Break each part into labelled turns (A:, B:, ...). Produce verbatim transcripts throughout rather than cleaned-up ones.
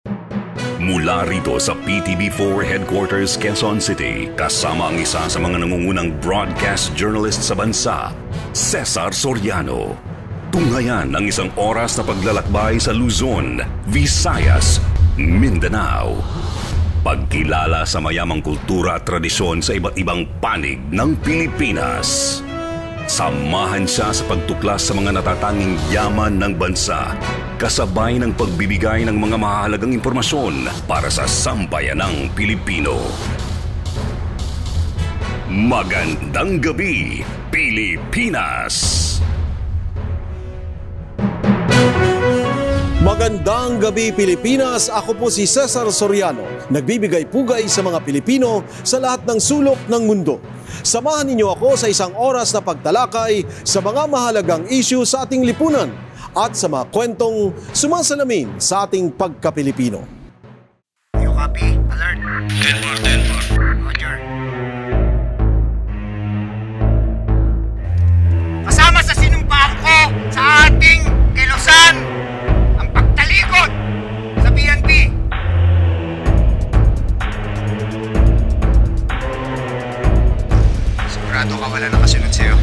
A: Mula rito sa P T V four Headquarters, Quezon City, kasama ang isa sa mga nangungunang broadcast journalist sa bansa, Ceasar Soriano. Tunghayan ang isang oras na paglalakbay sa Luzon, Visayas, Mindanao. Pagkilala sa mayamang kultura at tradisyon sa iba't ibang panig ng Pilipinas. Samahan siya sa pagtuklas sa mga natatanging yaman ng bansa, kasabay ng pagbibigay ng mga mahalagang impormasyon para sa sambayanang Pilipino. Magandang Gabi, Pilipinas!
B: Magandang Gabi Pilipinas! Ako po si Ceasar Soriano, nagbibigay pugay sa mga Pilipino sa lahat ng sulok ng mundo. Samahan ninyo ako sa isang oras na pagtalakay sa mga mahalagang issue sa ating lipunan at sa mga kwentong sumasalamin sa ating pagka-Pilipino.
C: You copy? Alert! ten four, ten four. Roger. Kasama sa sinumpaan ko sa ating kilusan ang pagtalikod sa B N P. Sigurado ka wala nakasunod sa'yo.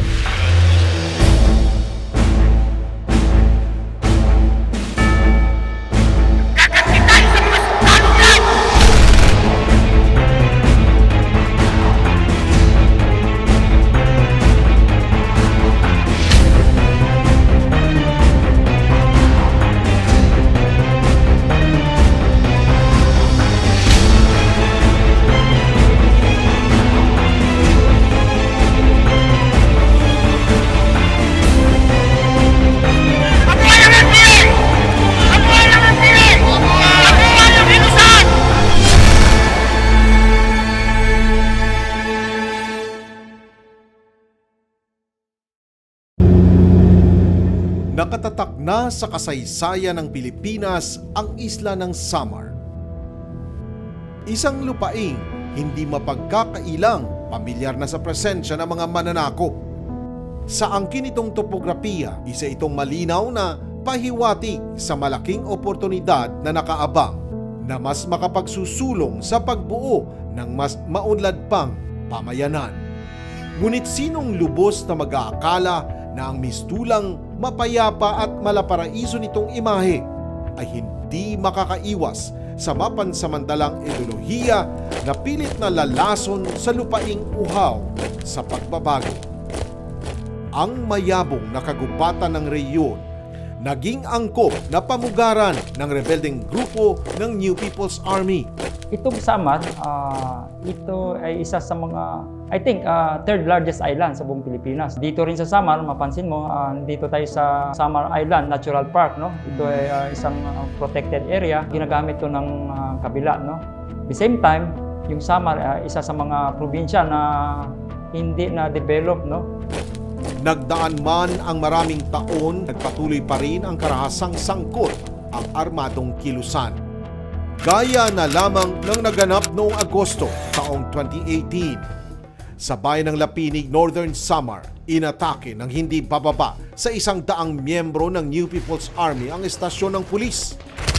B: Nakatatak na sa kasaysayan ng Pilipinas ang isla ng Samar. Isang lupaing hindi mapagkakailang pamilyar na sa presensya ng mga mananakop. Sa angkin itong topografiya, isa itong malinaw na pahiwatig sa malaking oportunidad na nakaabang na mas makapagsusulong sa pagbuo ng mas maunlad pang pamayanan. Ngunit sinong lubos na mag-aakala na ang mistulang mapayapa at malaparaiso nitong imahe ay hindi makakaiwas sa mapansamantalang ideolohiya na pilit na lalason sa lupaing uhaw sa pagbabago. Ang mayabong na kagubatan ng rehiyon naging angkop na pamugaran ng rebeldeng grupo ng New People's Army.
D: Itong Samar, uh, ito ay isa sa mga, I think, uh, third largest island sa buong Pilipinas. Dito rin sa Samar, mapansin mo, uh, dito tayo sa Samar Island Natural Park, no? Ito ay uh, isang uh, protected area. Ginagamit ito ng uh, kabila, no? At the same time, yung Samar, uh, isa sa mga probinsya na hindi na-develop, no?
B: Nagdaan man ang maraming taon, nagpatuloy pa rin ang karahasang sangkot ang armadong kilusan. Gaya na lamang ng naganap noong Agosto taong twenty eighteen. Sa bayan ng Lapinig, Northern Samar, inatake ng hindi bababa sa isang daang miyembro ng New People's Army ang estasyon ng pulis.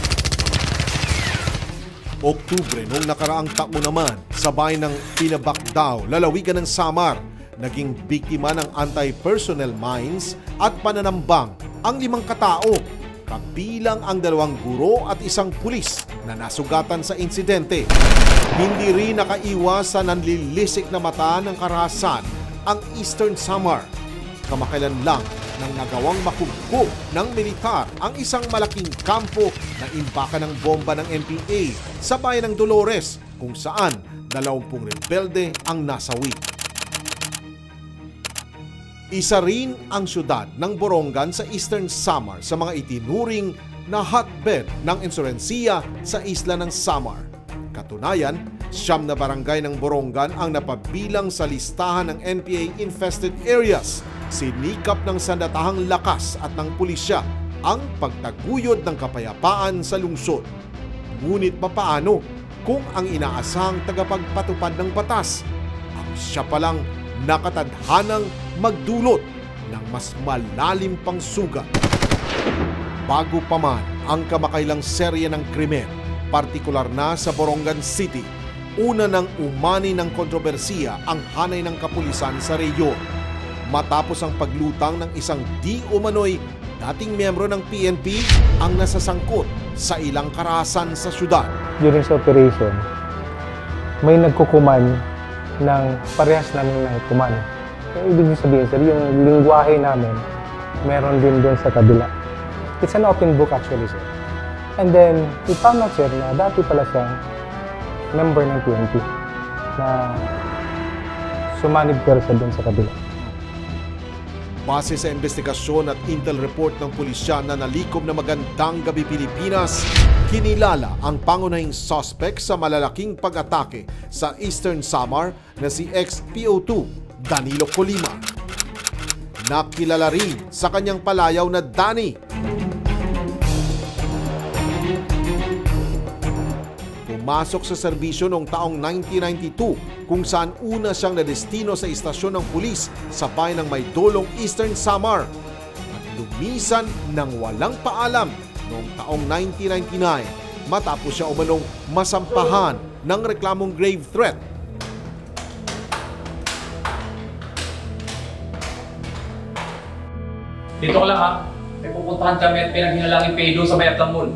B: Oktubre noong nakaraang taon naman, sa bayan ng Pinabakdaw, lalawigan ng Samar, naging biktima ng anti-personnel mines at pananambang ang limang katao, kabilang ang dalawang guro at isang pulis na nasugatan sa insidente. Hindi rin nakaiwas sa nanlilisik na mata ng karahasan ang Eastern Samar. Kamakailan lang nang nagawang makugkog ng militar ang isang malaking kampo na imbakan ng bomba ng N P A sa bayan ng Dolores, kung saan dalawampung rebelde ang nasawi. Isa rin ang syudad ng Borongan sa Eastern Samar sa mga itinuring na hotbed ng insurensiya sa isla ng Samar. Katunayan, siyam na barangay ng Borongan ang napabilang sa listahan ng N P A-infested areas. Sinikap ng sandatahang lakas at ng pulisya ang pagtaguyod ng kapayapaan sa lungsod. Ngunit papaano kung ang inaasahang tagapagpatupad ng batas ang siya palang nakatadhanang magdulot ng mas malalim pang sugat? Bago pa man ang kamakailang serye ng krimen, partikular na sa Borongan City. Una nang umani ng kontrobersiya ang hanay ng kapulisan sa rehiyon matapos ang paglutang ng isang di umano'y dating miyembro ng P N P ang nasasangkot sa ilang karahasan sa syudad.
E: During sa operation, may nagkukuman ng parehas namin ng kuman. Yung ibig sabihin, sir, yung lingwahe namin, meron din doon sa kabila. It's an open book actually, sir. And then, we found out, sir, na dati pala siyang member ng P N P na sumanib persa doon sa kabila.
B: Base sa investigasyon at intel report ng pulisya na nalikom na Magandang Gabi Pilipinas, kinilala ang pangunahing suspect sa malalaking pag-atake sa Eastern Samar na si ex-P O two Danilo Colima. Nakilala rin sa kanyang palayaw na Danny. Pumasok sa serbisyo noong taong nineteen ninety-two kung saan una siyang nadestino sa istasyon ng pulis sa bayan ng Maydolong, Eastern Samar at lumisan ng walang paalam noong taong nineteen ninety-nine matapos siya umanong masampahan ng reklamong grave threat.
F: Dito ko lang ha, may pupuntahan kami at pinaghinalangin pedo sa Bayat Mall.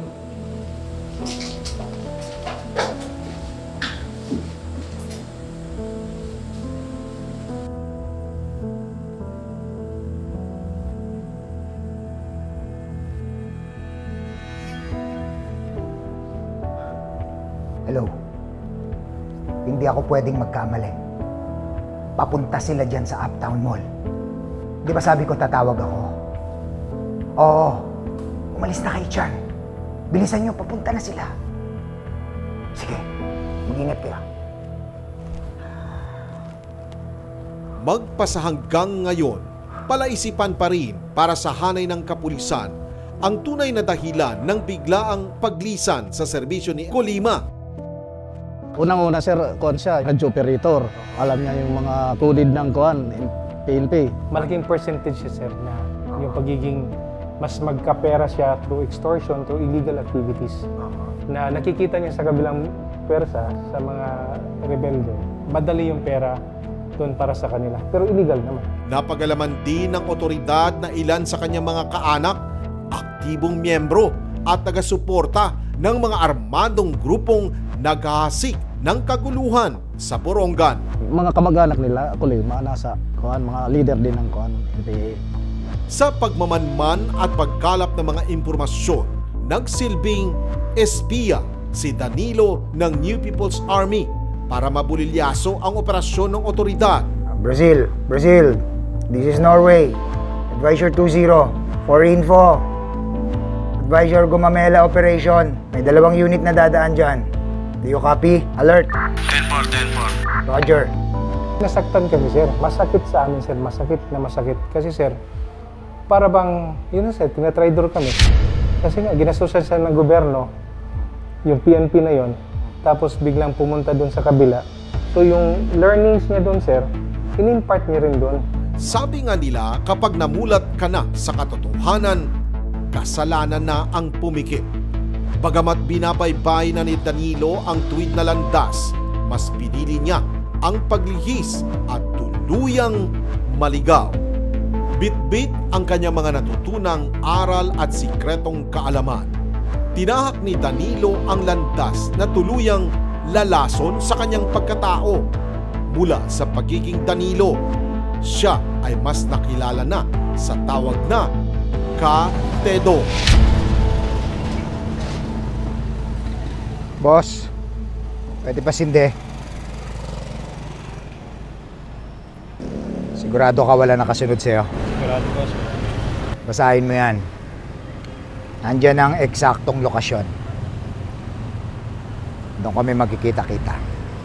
C: Hello. Hindi ako pwedeng magkamali. Papunta sila dyan sa Uptown Mall. Di ba sabi ko tatawag ako? Oo. Umalis na kayo dyan. Bilisan nyo, papunta na sila. Sige, mag-ingat kayo.
B: Magpasa hanggang ngayon, palaisipan pa rin para sa hanay ng kapulisan ang tunay na dahilan ng biglaang paglisan sa serbisyo ni Colima.
E: Unang-una, sir, kuan siya, radio operator. Alam niya yung mga coded ng kuan, P N P. Malaking percentage siya, sir, na yung pagiging mas magkapera siya through extortion, through illegal activities. Na nakikita niya sa kabilang pwersa, sa mga rebelde, madali yung pera doon para sa kanila. Pero illegal naman.
B: Napagalaman din ng otoridad na ilan sa kanyang mga kaanak, aktibong miyembro at taga-suporta ng mga armadong grupong naghahasik ng kaguluhan sa Borongan.
E: Mga kamag-anak nila, ako lang, mga nasa kuan, mga leader din ng kuan, N P A.
B: Sa pagmamanman at pagkalap ng mga impormasyon, nagsilbing Espiya si Danilo ng New People's Army para mabulilyaso ang operasyon ng otoridad.
C: Brazil, Brazil. This is Norway. Advisor two zero. For info. Advisor Gumamela Operation. May dalawang unit na dadaan dyan. Do you copy? Alert.
G: ten four, ten four.
C: Roger.
E: Nasaktan kami, sir. Masakit sa amin, sir. Masakit na masakit. Kasi, sir, para bang, yun na, sir, tinatraidor kami. Kasi nga, ginasusan siya ng gobyerno, yung P N P na yon, tapos biglang pumunta doon sa kabila. So, yung learnings niya doon, sir, in-impart niya rin doon.
B: Sabi nga nila, kapag namulat ka na sa katotohanan, kasalanan na ang pumikit. Bagamat binabaybay na ni Danilo ang tuwid na landas, mas pinili niya ang paglihis at tuluyang maligaw. Bit-bit ang kanyang mga natutunang aral at sikretong kaalaman. Tinahak ni Danilo ang landas na tuluyang lalason sa kanyang pagkatao. Mula sa pagiging Danilo, siya ay mas nakilala na sa tawag na Ka-Tedo.
C: Boss, pwede pa sindi. Sigurado ka wala nakasunod sa'yo?
E: Sigurado, boss.
C: Basahin mo yan. Nandiyan ang eksaktong lokasyon. Doon kami magkikita-kita.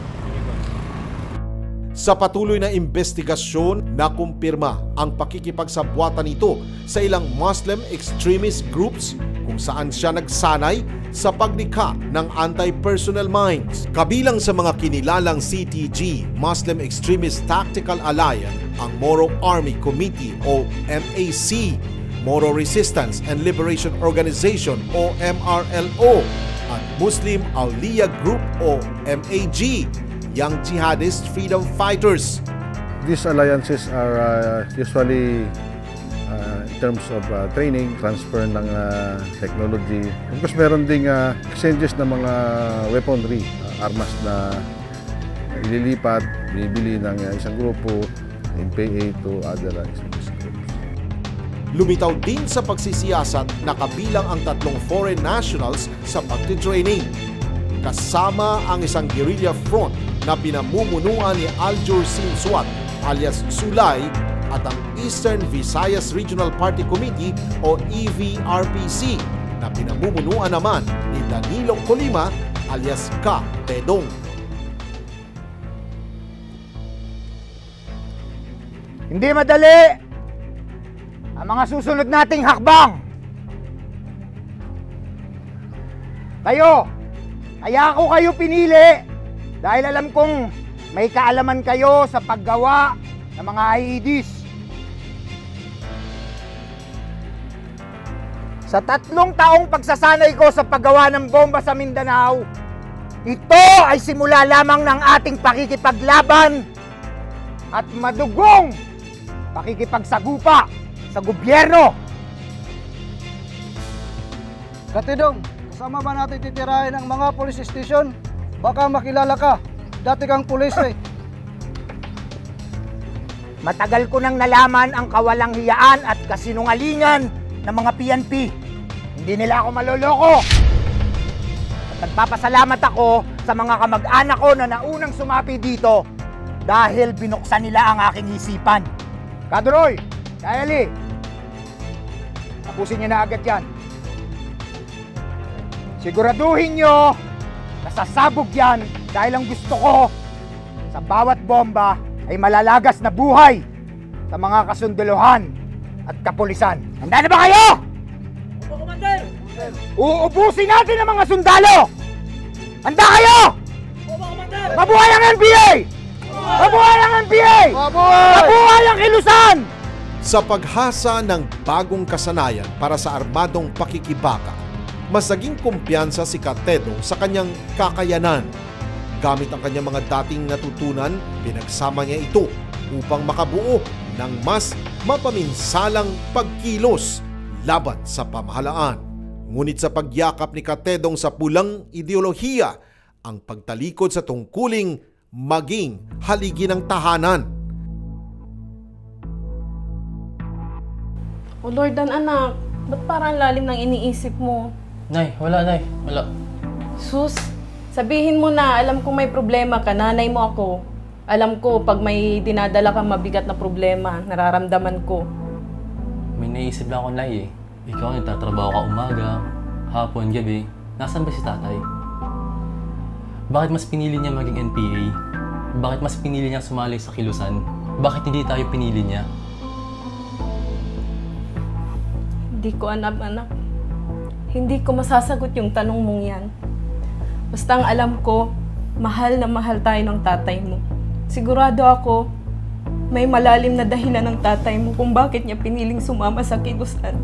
B: Sa patuloy na investigasyon, nakumpirma ang pakikipagsabwatan nito sa ilang Muslim extremist groups kung saan siya nagsanay sa paglikha ng anti-personnel mines. Kabilang sa mga kinilalang C T G, Muslim Extremist Tactical Alliance, ang Moro Army Committee o M A C, Moro Resistance and Liberation Organization o M R L O, at Muslim Awliya Group o M A G, Young Jihadist Freedom Fighters.
G: These alliances are uh, usually uh, in terms of uh, training, transfer ng uh, technology. Of course, meron ding uh, exchanges ng mga weaponry, uh, armas na ililipat, bibili ng uh, isang grupo, in pay aid to other uh, extremist groups.
B: Lumitaw din sa pagsisiyasat na kabilang ang tatlong foreign nationals sa pagtitraining. Kasama ang isang guerrilla front na pinamumunuan ni Aljur Sinswat alias Sulay at ang Eastern Visayas Regional Party Committee o E V R P C na pinamumunuan naman ni Danilo Colima alias Ka Tedong.
C: Hindi madali ang mga susunod nating hakbang. Kayo, kaya ako kayo pinili dahil alam kong may kaalaman kayo sa paggawa ng mga I E Ds. Sa tatlong taong pagsasanay ko sa paggawa ng bomba sa Mindanao, ito ay simula lamang ng ating pakikipaglaban at madugong pakikipagsagupa sa gobyerno.
H: Katidong, kasama ba natin titirahin ang mga police station? Baka makilala ka. Dati kang pulis eh.
C: Matagal ko nang nalaman ang kawalang hiyaan at kasinungalingan ng mga P N P. Hindi nila ako maloloko. At nagpapasalamat ako sa mga kamag-anak ko na naunang sumapi dito dahil binuksan nila ang aking isipan. Kadroy, Kaeli, tapusin niyo na agad yan. Siguraduhin niyo na sasabog yan dahil ang gusto ko sa bawat bomba ay malalagas na buhay sa mga kasundalohan at kapulisan. Handa na ba kayo?
H: Opo, Commander!
C: Uubusin natin ang mga sundalo! Handa kayo?
H: Opo, Commander!
C: Mabuhay ang N P A! Mabuhay ang N P A!
H: Mabuhay!
C: Mabuhay ang Kilusan!
B: Sa paghasa ng bagong kasanayan para sa armadong pakikibaka, mas naging kumpiyansa si Katedong sa kanyang kakayanan. Gamit ang kanyang mga dating natutunan, pinagsama niya ito upang makabuo ng mas mapaminsalang pagkilos laban sa pamahalaan. Ngunit sa pagyakap ni Katedong sa pulang ideolohiya, ang pagtalikod sa tungkuling maging haligi ng tahanan.
I: O Lordan anak, ba't parang lalim ng iniisip mo?
F: Nay, wala nay, wala.
I: Sus, sabihin mo na, alam kong may problema ka, nanay mo ako. Alam ko, pag may dinadala kang mabigat na problema, nararamdaman ko.
F: May naisip lang ako, Nay eh. Ikaw nagtatrabaho ka umaga, hapon, gabi. Nasaan ba si tatay? Bakit mas pinili niya maging N P A? Bakit mas pinili niya sumali sa Kilusan? Bakit hindi tayo pinili niya?
I: Hindi ko alam, anak. Hindi ko masasagot yung tanong mong yan. Basta ang alam ko, mahal na mahal tayo ng tatay mo. Sigurado ako, may malalim na dahilan ng tatay mo kung bakit niya piniling sumama sa Kilusan.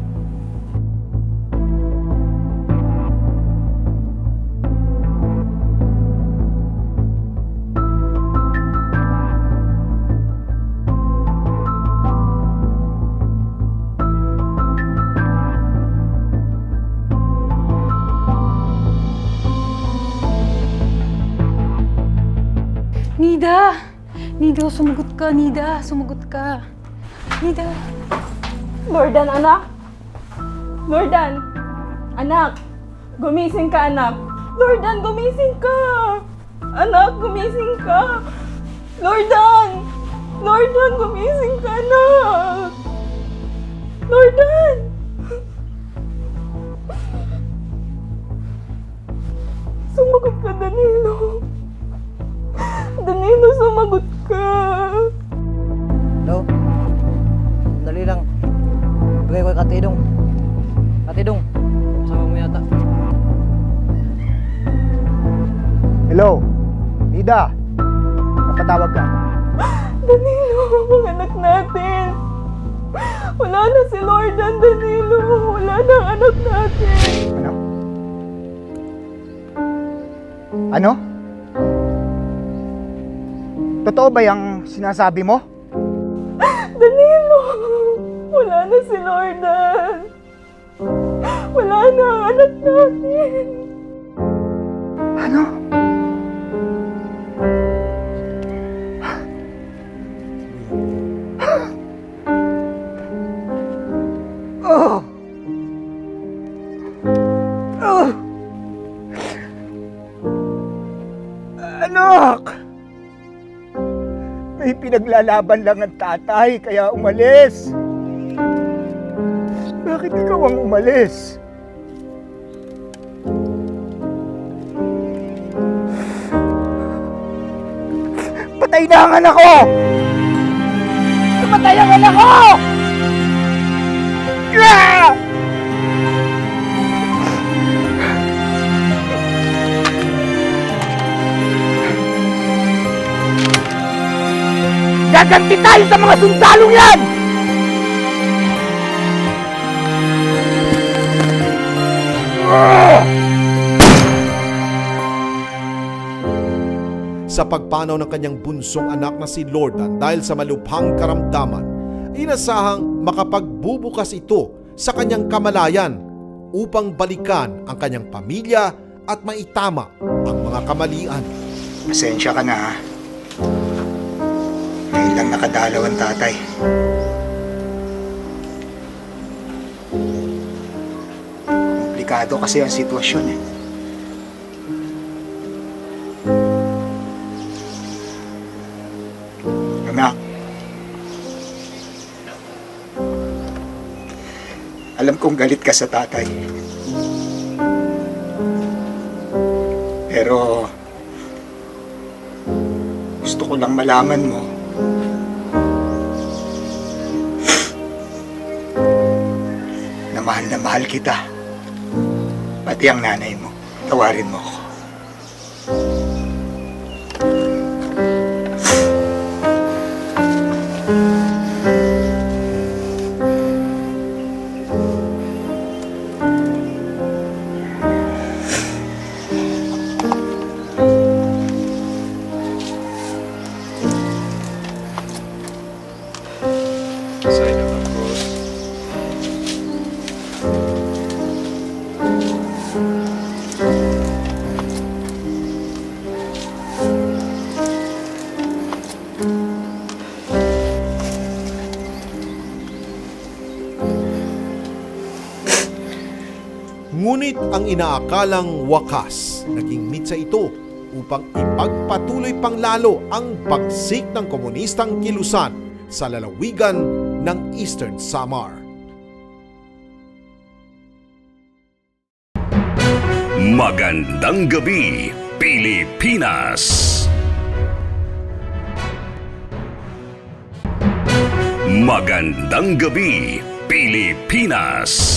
J: Nida! Nida, sumagot ka. Nida, sumagot ka. Nida.
I: Lordan, anak! Lordan! Anak! Gumising ka, anak! Lordan, gumising ka! Anak, gumising ka! Lordan! Lordan, gumising ka, anak! Lordan! Sumagot ka, Danilo! Danilo, sumagot ka!
H: Hello? Dali lang. Bigay ko kay Katidong. Katidong, kasama mo yata.
C: Hello? Nida? Napatawag ka?
I: Danilo, mga anak natin! Wala na si Lordan, Danilo! Wala na ang anak natin!
C: Ano? Ano? Totoo ba yung sinasabi mo?
I: Danilo, wala na si Lordan. Wala na ang anak natin.
C: Ano? Oh! Oh! Anak! May pinaglalaban lang ang tatay, kaya umalis. Bakit ikaw ang umalis? Patay na ang anak ko! Patay ang anak ko! Ah! Gaganti tayo sa mga sundalong yan!
B: Sa pagpanaw ng kanyang bunsong anak na si Lordan dahil sa malubhang karamdaman, inasahang makapagbubukas ito sa kanyang kamalayan upang balikan ang kanyang pamilya at maitama ang mga kamalian.
C: Pasensya ka na, ha? Ngayon lang nakadalaw ang tatay. Komplikado kasi ang sitwasyon, eh. Anak, alam kong galit ka sa tatay. Pero gusto ko lang malaman mo na mahal na mahal kita. Pati ang nanay mo. Tawarin mo ako.
B: Ngunit ang inaakalang wakas, naging mitsa ito upang ipagpatuloy pang lalo ang pagsik ng komunistang kilusan sa lalawigan ng Eastern Samar.
A: Magandang Gabi Pilipinas! Magandang Gabi Pilipinas!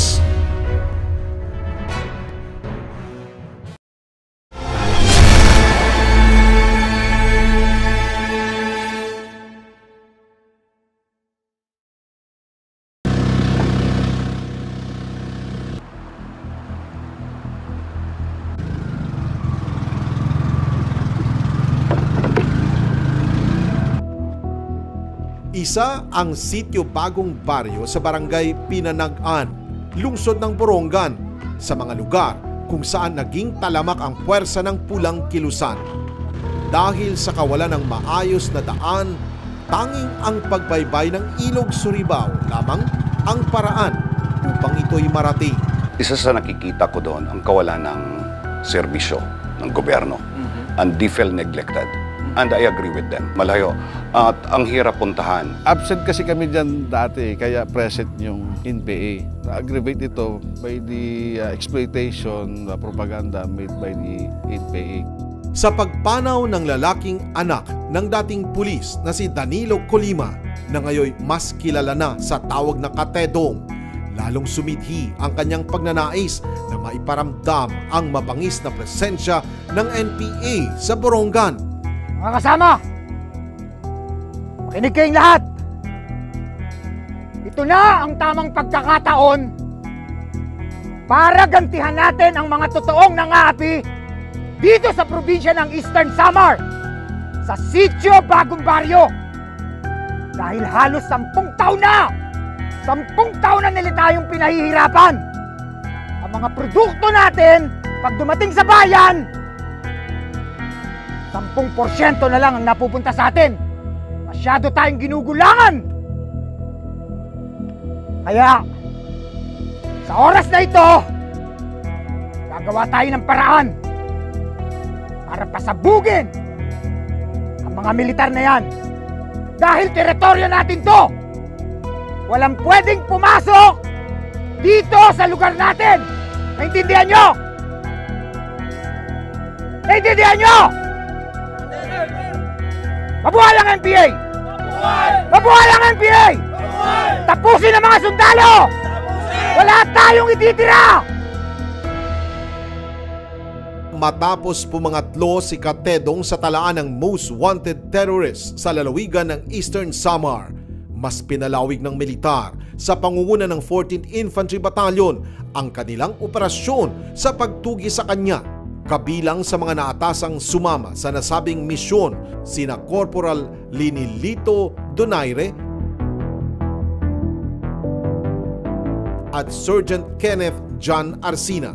B: Isa ang sitio Bagong Baryo sa barangay Pinanag-an, lungsod ng Borongan, sa mga lugar kung saan naging talamak ang puwersa ng pulang kilusan. Dahil sa kawalan ng maayos na daan, tanging ang pagbaybay ng Ilog Suribao lamang ang paraan upang ito'y marating.
K: Isa sa nakikita ko doon ang kawalan ng serbisyo ng gobyerno. Mm-hmm. And they feel neglected. And I agree with them. Malayo. At ang hirap puntahan.
G: Absent kasi kami dyan dati, kaya present yung N P A. Na-aggravate ito by the uh, exploitation, the propaganda made by the N P A.
B: Sa pagpanaw ng lalaking anak ng dating pulis na si Danilo Colima, na ngayon mas kilala na sa tawag na Katedong, lalong sumidhi ang kanyang pagnanais na maiparamdam ang mabangis na presensya ng N P A sa Borongan.
C: Mga kasama, makinig kayong lahat. Ito na ang tamang pagkakataon para gantihan natin ang mga totoong nangaapi dito sa probinsya ng Eastern Samar, sa Sitio Bagong Baryo. Dahil halos sampung taon na, sampung taon na nila tayong pinahihirapan. Ang mga produkto natin, pag dumating sa bayan, sampung porsyento na lang ang napupunta sa atin. Masyado tayong ginugulangan. Kaya, sa oras na ito, gagawa tayo ng paraan para pasabugin ang mga militar na yan. Dahil teritoryo natin to, walang pwedeng pumasok dito sa lugar natin. Naintindihan nyo? Naintindihan nyo? Mabuhay ang N P A! Mabuhay! Mabuhay ang N P A! Mabuhay! Tapusin ang mga sundalo! Tapusin! Wala tayong ititira!
B: Matapos pumangatlo si Katedong sa talaan ng most wanted terrorist sa lalawigan ng Eastern Samar, mas pinalawig ng militar sa pangunguna ng fourteenth Infantry Battalion ang kanilang operasyon sa pagtugi sa kanya. Kabilang sa mga naatasang sumama sa nasabing misyon sina Corporal Linilito Donaire at Sergeant Kenneth John Arsina.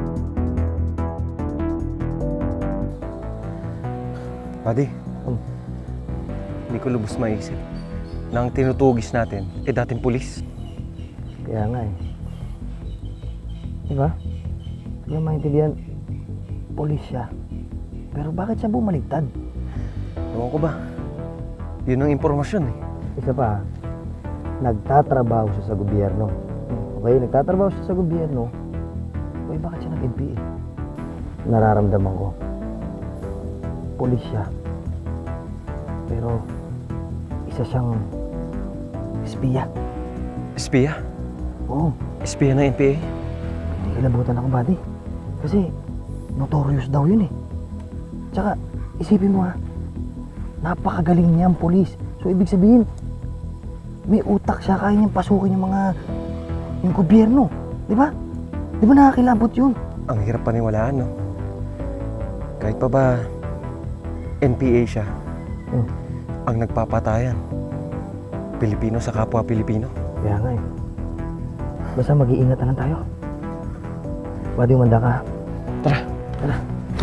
L: Buddy, um, hindi ko lubos maisip na ang tinutugis natin eh dating pulis.
M: Kaya nga eh. Diba? Hindi mo maintindihan, pulis siya. Pero bakit siya bumaligtad?
L: Ewan ko ba? Yun ang impormasyon eh.
M: Isa pa, nagtatrabaho siya sa gobyerno. Okay, nagtatrabaho siya sa gobyerno. Okay, bakit siya nag-N P A? Nararamdaman ko, pulis siya. Pero isa siyang espiya.
L: Espiya?
M: Oo.
L: Espiya ng N P A?
M: Ilabutan ako, buddy. Kasi notorious daw yun eh. Tsaka, isipin mo ha, napakagaling niyang pulis. So, ibig sabihin, may utak siya, kaya niyang pasukin yung mga, yung gobyerno. Di ba? Di ba nakakilabot yun?
L: Ang hirap paniwalaan, no? Kahit pa ba, N P A siya, hmm. ang nagpapatayan. Pilipino sa kapwa Pilipino.
M: Kaya nga eh. Basta mag-iingat na lang tayo. Buddy, umanda ka.
L: Tara.
M: Tara.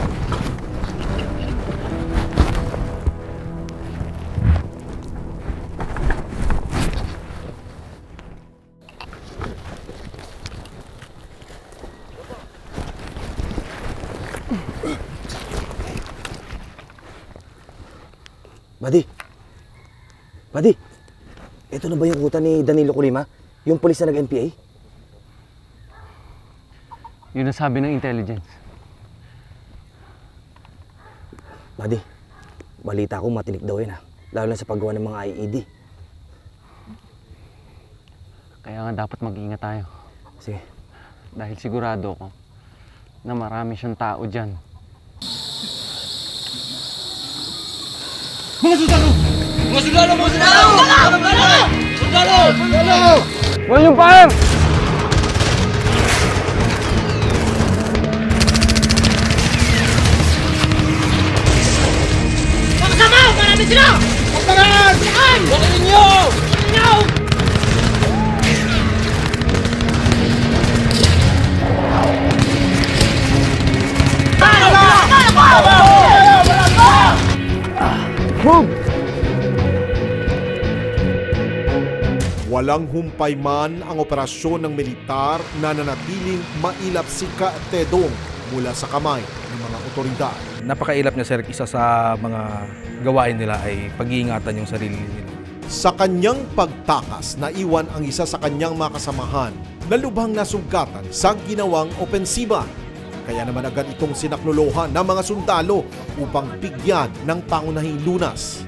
N: Buddy! Buddy! Ito na ba yung ruta ni Danilo Colima? Yung pulis na nag-N P A?
L: Yun ang sabi ng intelligence.
N: Buddy, balita ko matinik daw yun ha. Lalo na sa paggawa ng mga I E D.
L: Kaya nga dapat mag-iingat tayo.
N: Sige.
L: Dahil sigurado ko na marami siyang tao dyan.
O: Mga sundalo! Mga sundalo! Mga sundalo! Sundalo! Sundalo! Sundalo!
L: Wala yung fire!
O: Mga kasama! Marami sila! Magtangan! Saan? Huwag ninyo! Huwag ninyo!
B: Move! Walang humpay man ang operasyon ng militar na nanatiling mailap si Katedong mula sa kamay ng mga otoridad.
P: Napakailap niya, sir. Isa sa mga gawain nila ay pag-iingatan yung sarili nila.
B: Sa kanyang pagtakas, naiwan ang isa sa kanyang mga kasamahan na lubhang nasugatan sa ginawang opensiba. Kaya naman agad itong sinaklolohan ng mga sundalo upang bigyan ng pangunahing lunas.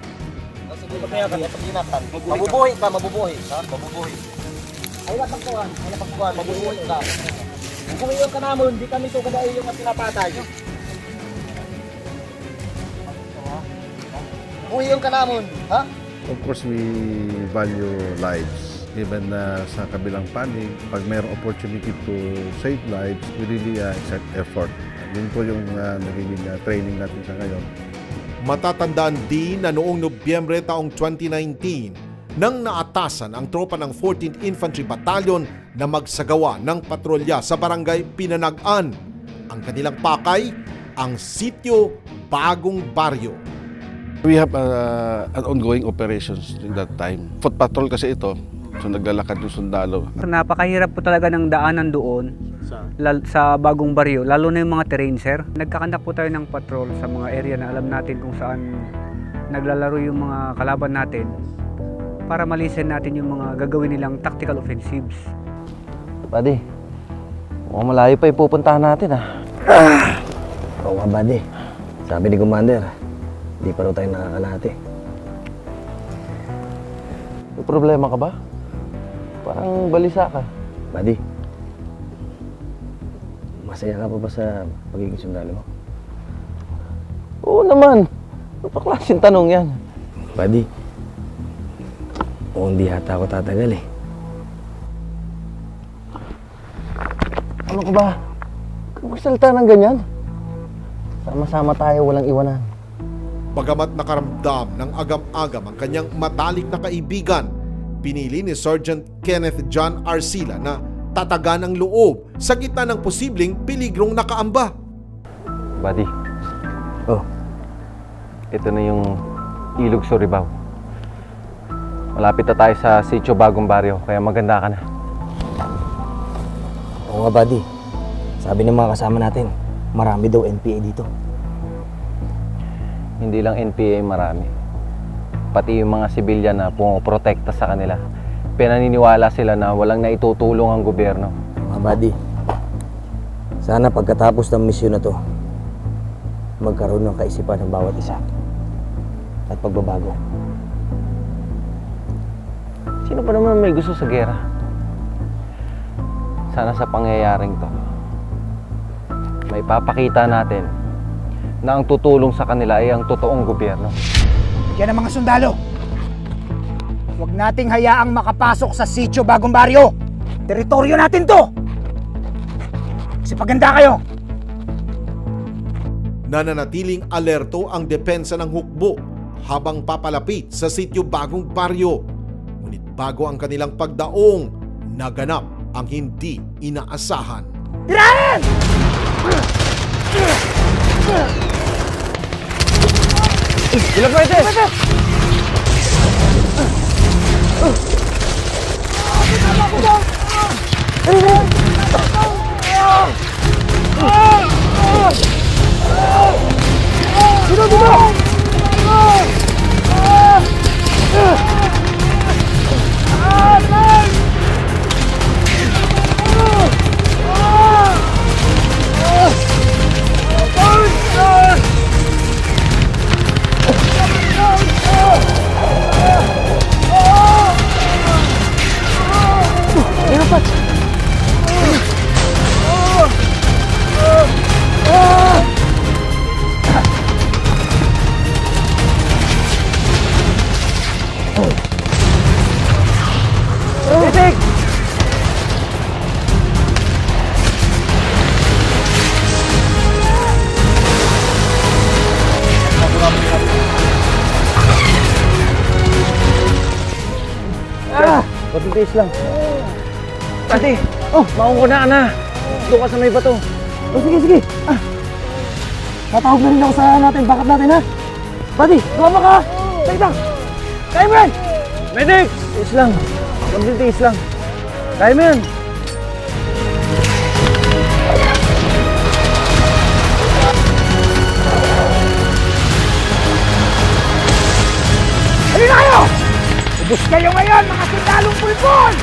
Q: Mabubuhay ka, mabubuhay ka, mabubuhay. Ay na pagkuhan, ay na pagkuhan, mabubuhay ka. Kung iyon ka naman, hindi kami ito kada iyong at pinapatay. Kung iyon ka naman, ha?
G: Of course, we value lives. Even uh, sa kabilang panig, pag mayroong opportunity to save lives, we really uh, exert effort Yun po yung uh, nagiging uh, training natin sa ngayon.
B: Matatandaan din na noong Nobyembre taong twenty nineteen, nang naatasan ang tropa ng fourteenth Infantry Battalion na magsagawa ng patrolya sa barangay Pinanagan. Ang kanilang pakay, ang Sitio Bagong Baryo.
G: We have uh, an ongoing operations in that time. Foot patrol kasi ito, so naglalakad yung sundalo.
R: Napakahirap po talaga ng daanan doon sa Bagong Baryo, lalo na yung mga terrain, sir. Nagkakandak po tayo ng patrol sa mga area na alam natin kung saan naglalaro yung mga kalaban natin para malisen natin yung mga gagawin nilang tactical offensives.
N: Buddy, mukhang malayo pa ipupuntahan natin ah. Ah! Oo nga, buddy. Sabi ni Commander, di pa raw tayo nakakalahati.
L: May problema ka ba? Parang balisa ka.
N: Buddy, masaya ka pa ba sa pagiging sundalo mo?
L: Oo naman. Ano pa klaseng tanong yan?
N: Buddy, o hindi hata ako tatagal eh.
L: Ano ka ba? Kung magsalita ng ganyan, sama-sama tayo, walang iwanan.
B: Bagamat nakaramdam ng agam-agam ang kanyang matalik na kaibigan, pinili ni Sergeant Kenneth John Arcila na tatagan ang loob sa gitna ng posibleng peligrong nakaamba.
L: Buddy.
N: Oh.
L: Ito na yung Ilog Suribao. Malapit na tayo sa Sitio Bagong Baryo, kaya maganda ka na.
N: Oo nga, buddy. Sabi ng mga kasama natin, marami daw N P A dito.
L: Hindi lang N P A marami. Pati yung mga sibilyan na pumoprotekta sa kanila. Pinaniniwala sila na walang naitutulong ang gobyerno.
N: Mga buddy, sana pagkatapos ng misyon na to, magkaroon ng kaisipan ng bawat isa at pagbabago.
L: Sino pa naman may gusto sa gera? Sana sa pangyayaring to, may papakita natin na ang tutulong sa kanila ay ang totoong gobyerno.
C: Yan ang mga sundalo. Huwag nating hayaang makapasok sa Sitio Bagong Baryo. Teritoryo natin to. Kasi paganda kayo.
B: Nananatiling alerto ang depensa ng hukbo habang papalapit sa Sitio Bagong Baryo. Ngunit bago ang kanilang pagdaong, naganap ang hindi inaasahan.
C: Tirahin!
L: Ilang pwede!
C: Dito, dito!
L: Patitis lang. Pati, oh, maunguna ka na. Doon ka sa may bato.
C: Oh, sige, sige. Ah. Tatawag na rin ako sa natin. Backup natin, ha? Buddy, gumama ka. Sige lang. Kaya mo yan.
L: Medic! Tiis lang. Kunting tiis lang. Kaya mo yan.
C: Halina kayo! Ubus kayo ngayon, mga sundalong pulpon!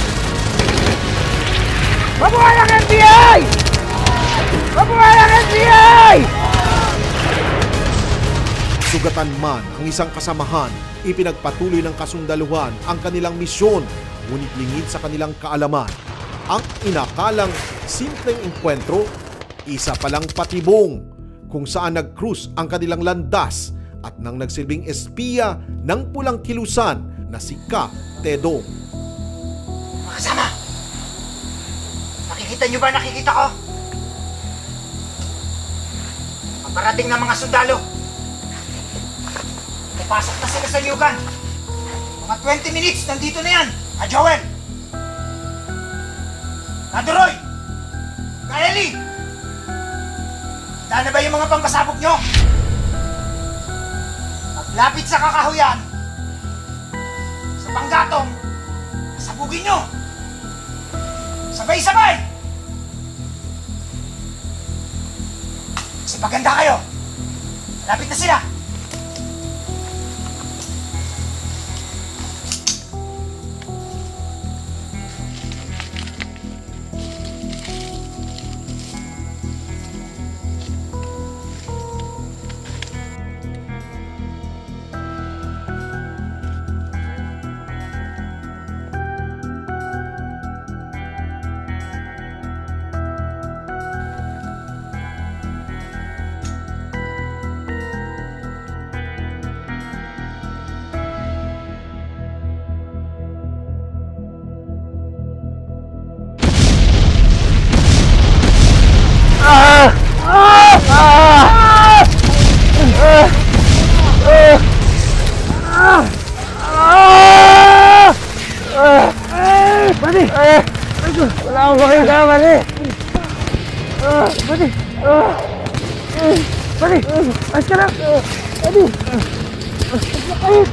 C: Mabuhay ang N P A! Mabuhay ang N P A!
B: Sugatan man ang isang kasamahan, ipinagpatuloy ng kasundaluhan ang kanilang misyon, ngunit lingid sa kanilang kaalaman. Ang inakalang simpleng enkwentro, isa palang patibong kung saan nag-cruise ang kanilang landas at nang nagsilbing espiya ng pulang kilusan na si Ka Tedong.
C: Mga kasama! Nakikita nyo ba nakikita ko? Parating na mga sundalo. Papasok na sila sa liugan. Mga twenty minutes, nandito na yan. Ha, Joel? Naduroy! Kaeli! Dahil na ba yung mga pampasabog nyo? Paglapit sa kakahuyan, sa panggatong, sabugin nyo! Sabay-sabay! Kasi paganda kayo, malapit na sila!
O: Wala akong makita, Bali! Bali! Bali! Ayos ka lang! Bali! Ayos!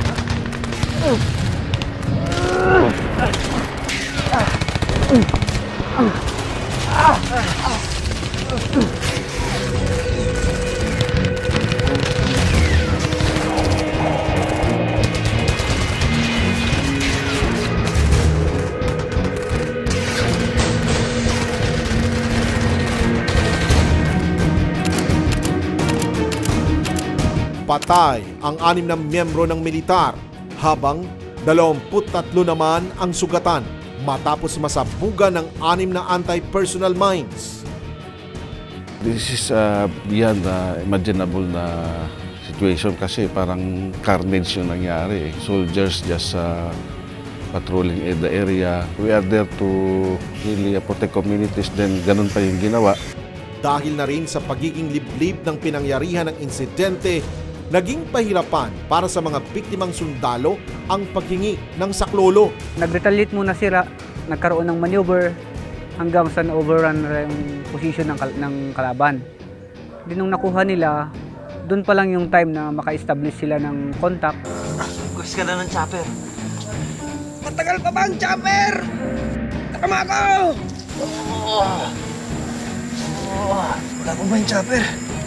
B: Patay ang anim na miyembro ng militar habang dalawampu't tatlo naman ang sugatan matapos masabugan ng anim na anti-personnel mines.
G: This is uh, beyond uh, imaginable na situation kasi parang carnage yung nangyari. Soldiers just uh, patrolling in the area. We are there to really uh, protect communities, then ganun pa yung ginawa.
B: Dahil na rin sa pagiging liblib ng pinangyarihan ng insidente, naging pahirapan para sa mga biktimang sundalo ang paghingi ng saklolo.
R: Nag-retaliate muna sila, nagkaroon ng maneuver hanggang sa na-overrun yung position ng, kal ng kalaban. Di nung nakuha nila, doon pa lang yung time na maka-establish sila ng contact.
N: Guys ka na ng chopper.
O: Matagal pa ba ang chopper? Tama ako!
N: Oh. Oh. Wala pa ba yung chopper?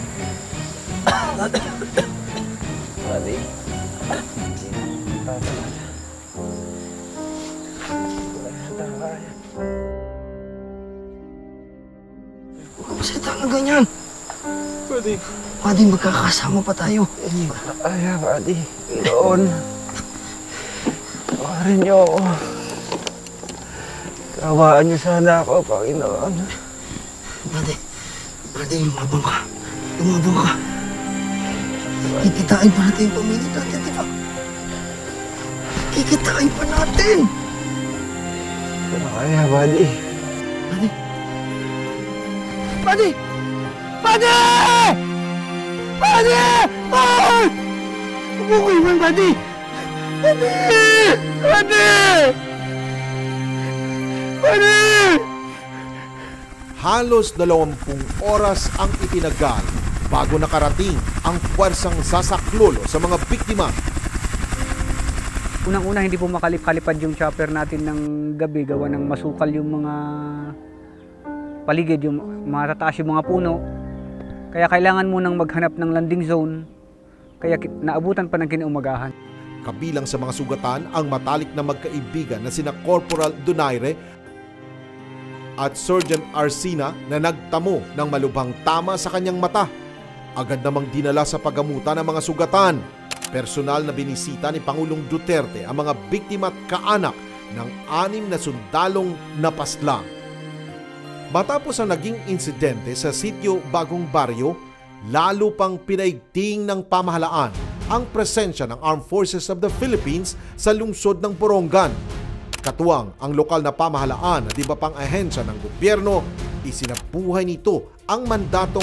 N: Bali.
O: Huwag ka masita ng ganyan.
N: Buddy.
O: Buddy, magkakasama pa tayo.
N: Ay, buddy. Doon. Parin niyo ako. Kawaan niyo sana ako, Panginoon.
O: Buddy, buddy, lumabang ka. Lumabang ka. Kikitain pa natin yung pamilya natin, di ba? Kikitain pa natin!
N: Kaya, buddy.
O: Buddy! Buddy! Buddy! Buddy! Ay! Umuwi mo, buddy! Buddy! Buddy! Buddy!
B: Halos dalawampung oras ang itinagal bago nakarating ang puwersang sasaklolo sa mga biktima.
R: Unang-una, hindi po makalip-kalipad yung chopper natin ng gabi, gawa ng masukal yung mga paligid, yung matataas yung mga puno. Kaya kailangan munang maghanap ng landing zone, kaya naabutan pa ng kinaumagahan.
B: Kabilang sa mga sugatan ang matalik na magkaibigan na sina Corporal Donaire at Sergeant Arsina na nagtamo ng malubhang tama sa kanyang mata. Agad namang dinala sa paggamutan ng mga sugatan. Personal na binisita ni Pangulong Duterte ang mga biktima at kaanak ng anim na sundalong napaslang. Matapos ang naging insidente sa sitio Bagong Baryo, lalo pang pinaigting ng pamahalaan ang presensya ng Armed Forces of the Philippines sa lungsod ng Borongan. Katuwang ang lokal na pamahalaan at iba pang ahensya ng gobyerno, isinabuhay nito ang mandatong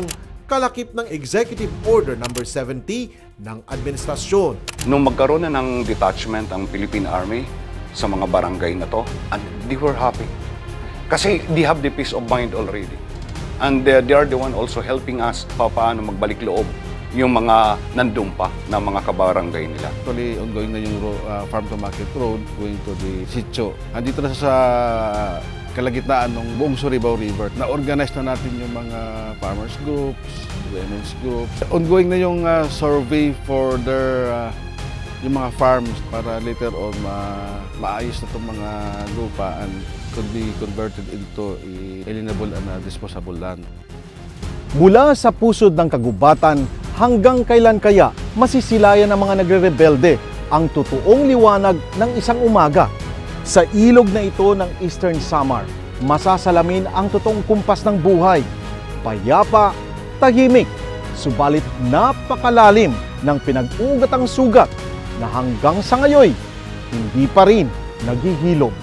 B: kalakip ng Executive Order number seventy ng administrasyon.
K: Nung magkaroon na ng detachment ang Philippine Army sa mga barangay na to, and they were happy. Kasi they have the peace of mind already. And uh, they are the one also helping us pa paano magbalik loob yung mga nandun pa na mga kabarangay nila.
G: Actually, ongoing na yung uh, farm to market road going to the sitio. Andito na sa kalagitnaan ng buong Surigao River. Na-organize na natin yung mga farmers groups, women's groups. Ongoing na yung uh, survey for their uh, yung mga farms para later on ma maayos na itong mga lupa and could be converted into alienable and uh, disposable land.
B: Mula sa pusod ng kagubatan, hanggang kailan kaya masisilayan ng mga nagre-rebelde ang totoong liwanag ng isang umaga? Sa ilog na ito ng Eastern Samar, masasalamin ang totoong kumpas ng buhay. Payapa, tahimik, subalit napakalalim ng pinag-ugatang sugat na hanggang sa ngayon, hindi pa rin naghihilom.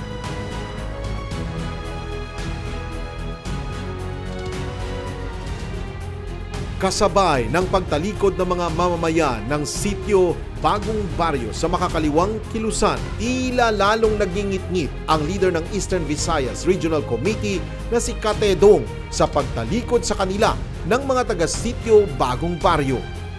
B: Kasabay ng pagtalikod ng mga mamamayan ng sitio Bagong Baryo sa makakaliwang kilusan, tila lalong nagingit-ngit ang leader ng Eastern Visayas Regional Committee na si Katedong sa pagtalikod sa kanila ng mga taga-sitio Bagong Baryo.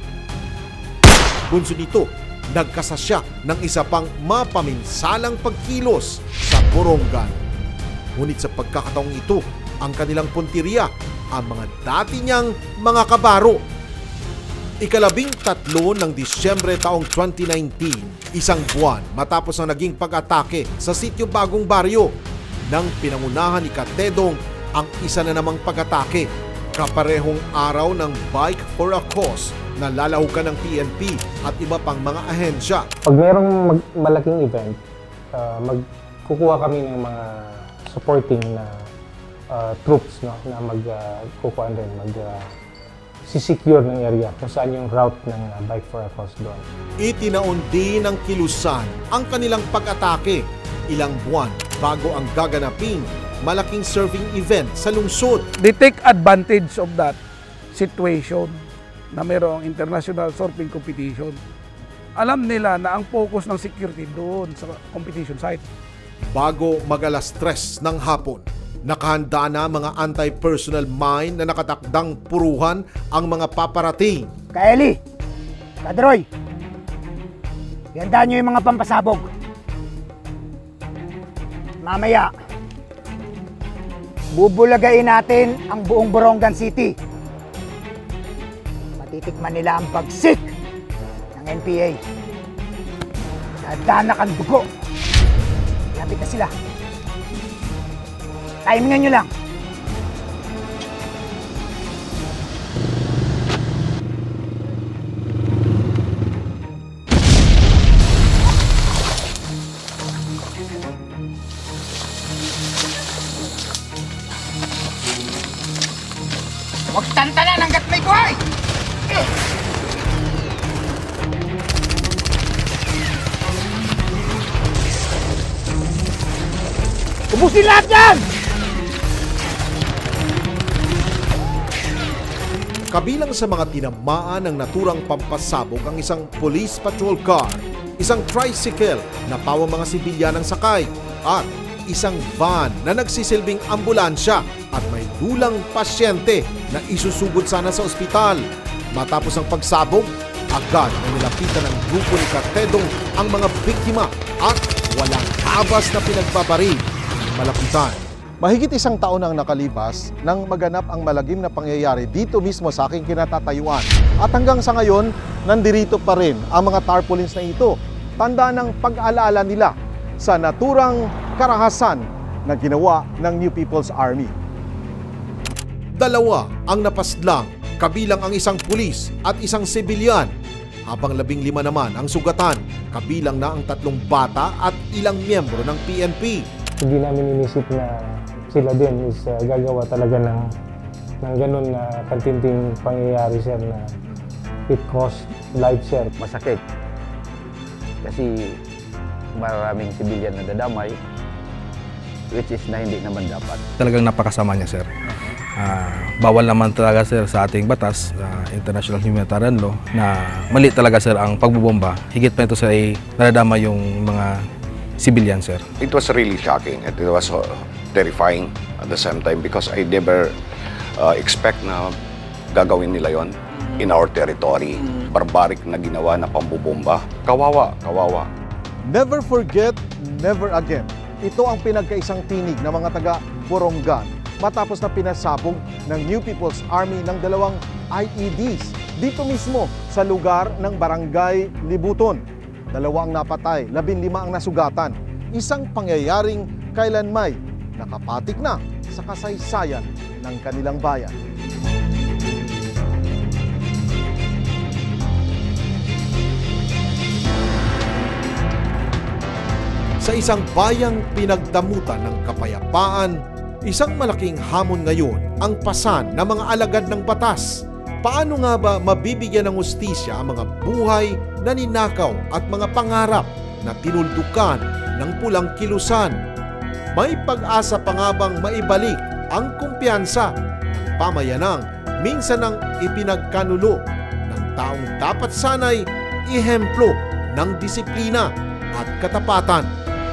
B: Bunso nito, nagkasasya ng isa pang mapaminsalang pagkilos sa Borongan. Ngunit sa pagkakataong ito, ang kanilang punteriya ang mga dati niyang mga kabaro. Ikalabing tatlo ng Disyembre taong twenty nineteen, isang buwan matapos ang naging pag-atake sa sitio Bagong Baryo, nang pinangunahan ni Katedong ang isa na namang pag-atake, kaparehong araw ng Bike for a Cause na lalahukan ng P N P at iba pang mga ahensya.
E: Pag mayroong mag- malaking event, uh, magkukuha kami ng mga supporting na Uh, troops, no, na mag-kukuha uh, rin, mag-secure uh, ng area kung saan yung route ng uh, Bike for a Cause doon.
B: Itinaon din ng kilusan ang kanilang pag-atake ilang buwan bago ang gaganaping malaking surfing event sa lungsod.
H: They take advantage of that situation na mayroong international surfing competition. Alam nila na ang focus ng security doon sa competition site.
B: Bago mag-alas tres ng hapon, nakahanda na mga anti-personal mine na nakatakdang puruhan ang mga paparating.
C: Kaeli, Kadroy, ihandaan nyo yung mga pampasabog. Mamaya, bubulagain natin ang buong Borongan City. Matitikman nila ang pagsik ng N P A. Nadanak ang dugo. Lapit na sila. Timingan nyo lang. Huwag tantanan hanggat may buhay! Ubusin lahat yan!
B: Kabilang sa mga tinamaan ng naturang pampasabog ang isang police patrol car, isang tricycle na pawang mga sibilyan ng sakay, at isang van na nagsisilbing ambulansya at may dulang pasyente na isusugod sana sa ospital. Matapos ang pagsabog, agad na nilapitan ng grupo ni Katedong ang mga biktima at walang habas na pinagbabaril ng malapitan. Mahigit isang taon ang nakalipas nang maganap ang malagim na pangyayari dito mismo sa aking kinatatayuan. At hanggang sa ngayon, nandirito pa rin ang mga tarpaulins na ito. Tanda ng pag-alaala nila sa naturang karahasan na ginawa ng New People's Army. Dalawa ang napaslang, kabilang ang isang pulis at isang sibilyan, habang labing lima naman ang sugatan, kabilang na ang tatlong bata at ilang miyembro ng P N P.
E: Hindi namin inisip na sila din is uh, gagawa talaga ng, ng ganun na uh, kantinting pangyayari, sir, na it cost life, sir.
N: Masakit. Kasi maraming sibilyan na dadamay, which is na hindi naman dapat.
P: Talagang napakasama niya, sir. Uh, bawal naman talaga sir sa ating batas, uh, international humanitarian law, na mali talaga sir ang pagbubomba. Higit pa ito sir ay nadadama yung mga civilian sir.
K: It was really shocking. It was uh, terrifying at the same time because I never uh, expect na gagawin nila yon in our territory. Barbaric na ginawa na pambubomba. Kawawa, kawawa.
B: Never forget, never again. Ito ang pinagkaisang tinig ng mga taga Borongan matapos na pinasabog ng New People's Army ng dalawang I E Ds dito mismo sa lugar ng Barangay Libuton. Dalawa ang napatay, labinlima ang nasugatan. Isang pangyayaring kailanmay nakapatik na sa kasaysayan ng kanilang bayan. Sa isang bayang pinagdamutan ng kapayapaan, isang malaking hamon ngayon ang pasan ng mga alagad ng batas. Paano nga ba mabibigyan ng hustisya ang mga buhay na ninakaw at mga pangarap na tinuldukan ng pulang kilusan? May pag-asa pa nga bang maibalik ang kumpiyansa ng pamayanang minsan nang ipinagkanulo ng taong dapat sanay ihemplo ng disiplina at katapatan?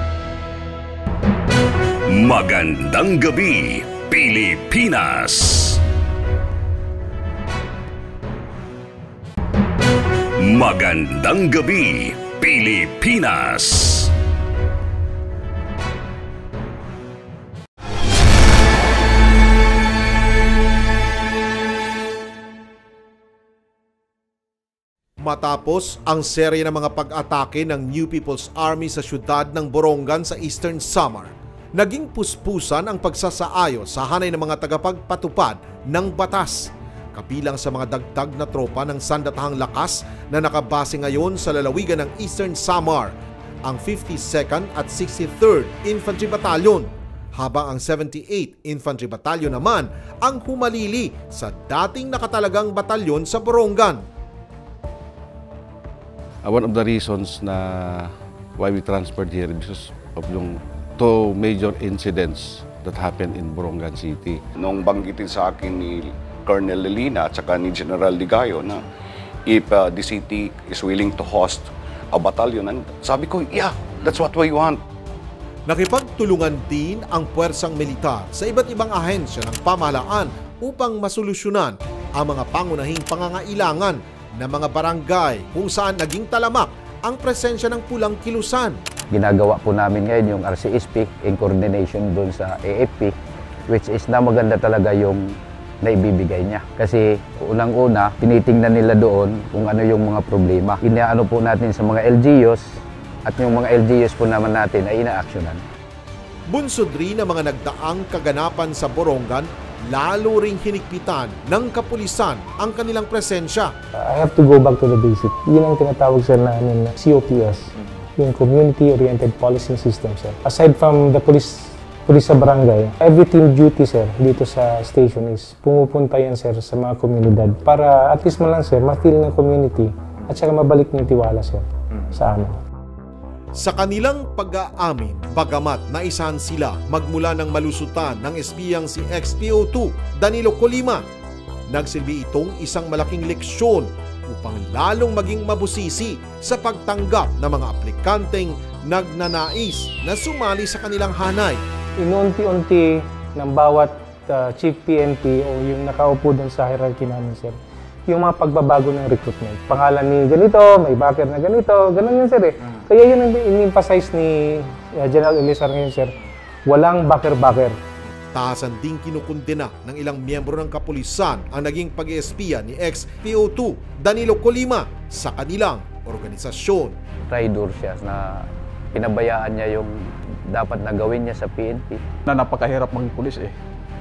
A: Magandang Gabi Pilipinas! Magandang Gabi Pilipinas!
B: Matapos ang serye ng mga pag-atake ng New People's Army sa syudad ng Borongan sa Eastern Samar, naging puspusan ang pagsasaayos sa hanay ng mga tagapagpatupad ng batas. Kabilang sa mga dagdag na tropa ng sandatahang lakas na nakabase ngayon sa lalawigan ng Eastern Samar, ang fifty-second at sixty-third Infantry Battalion, habang ang seventy-eighth Infantry Battalion naman ang humalili sa dating nakatalagang batalyon sa Borongan.
G: Uh, one of the reasons na why we transferred here because of yung two major incidents that happened in Borongan City.
K: Nung banggitin sa akin ni Colonel Lelina at saka ni General Ligayo na if uh, the city is willing to host a battalion, and sabi ko, yeah, that's what we want.
B: Nakipagtulungan din ang puwersang militar sa iba't ibang ahensya ng pamahalaan upang masolusyonan ang mga pangunahing pangangailangan ng mga barangay kung saan naging talamak ang presensya ng pulang kilusan.
S: Ginagawa po namin ngayon yung R C S P in coordination doon sa A F P, which is na maganda talaga yung naibibigay niya. Kasi unang-una, tinitingnan nila doon kung ano yung mga problema. Inaano po natin sa mga L G Us at yung mga L G Us po naman natin ay ina-actionan.
B: Bunsod rin ang mga nagdaang kaganapan sa Borongan, lalo ring hinigpitan ng kapulisan ang kanilang presensya.
E: I have to go back to the basic. Yun ang tinatawag sa namin na C O P S, yung Community-Oriented Policing System, sir. Aside from the police, police sa barangay, every team duty, sir, dito sa station is pumupunta yan, sir, sa mga komunidad para at least man lang, sir, ma-feel ng community at saka mabalik yung tiwala, sir, sa amin.
B: Sa kanilang pag-aamin, bagamat naisahan sila magmula ng malusutan ng espiyang si X P O two Danilo Colima, nagsilbi itong isang malaking leksyon upang lalong maging mabusisi sa pagtanggap ng mga aplikanteng nagnanais na sumali sa kanilang hanay.
E: Inunti-unti ng bawat uh, Chief P N P o yung nakaupo doon sa hierarchy namin, sir, yung mga pagbabago ng recruitment. Pangalan ni ganito, may backer na ganito, ganun yun, sir, eh. Kaya yun ang in-emphasize ni uh, General Elisar ngayon, sir. Walang backer-backer.
B: Taasan ding kinukundena ng ilang miyembro ng kapulisan ang naging pag-espiya ni X P O two Danilo Colima sa kanilang organisasyon.
S: Traidor siya na pinabayaan niya yung dapat na gawin niya sa P N P.
T: Na napakahirap maging pulis eh.